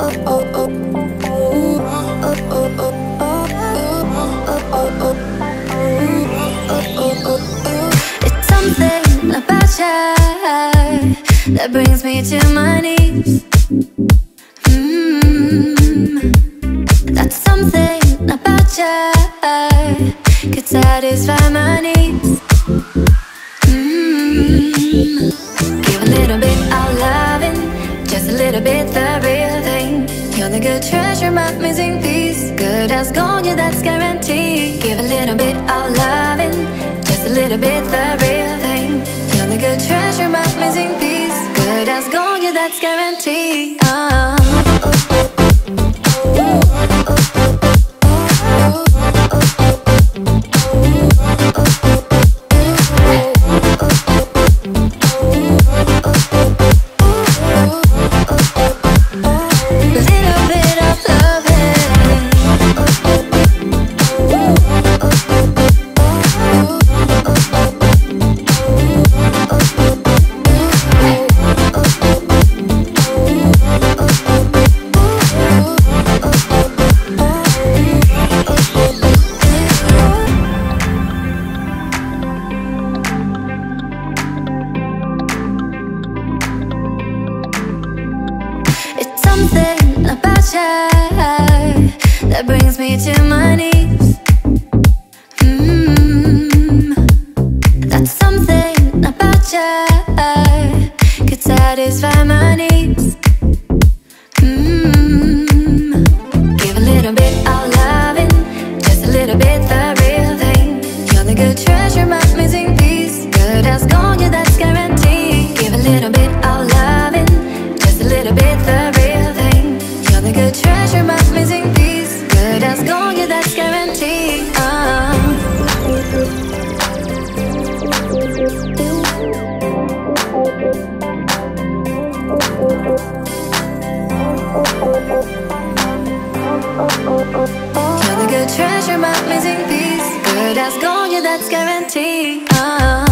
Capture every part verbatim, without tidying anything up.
It's something about you that brings me to my knees. mm. That's something about you could satisfy my needs. mm. Give a little bit of loving, just a little bit the real thing. You're the good treasure, my missing piece. Good as gold, yeah, that's guaranteed. Give a little bit of loving, just a little bit the real thing. You're the good treasure, my missing piece. Good as gold, yeah, that's guaranteed. uh. Something about you that brings me to my knees. mm. That's something about you could satisfy my needs. mm. Give a little bit of loving, just a little bit the real thing. You're the good treasure, my missing piece. Good as gold, yeah, that's guaranteed. Give a little bit of loving, just a little bit the real thing. You're the good treasure, my missing piece. Good as gold, yeah, that's guaranteed. uh. You're the good treasure, my missing piece. Good as gold, yeah, that's guaranteed. uh.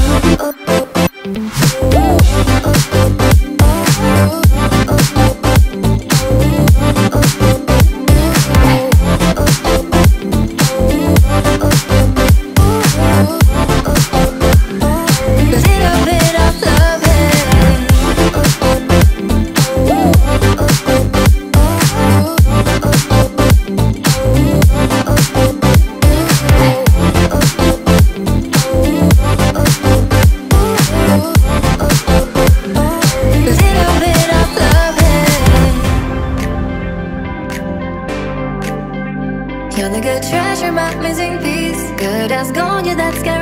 You're the good treasure, my missing piece. Good as gold, yeah, that's guaranteed.